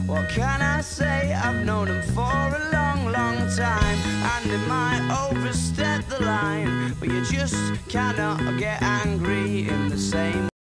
What can I say? I've known him for a long, long time, and it might overstep the line, but you just cannot get angry in the same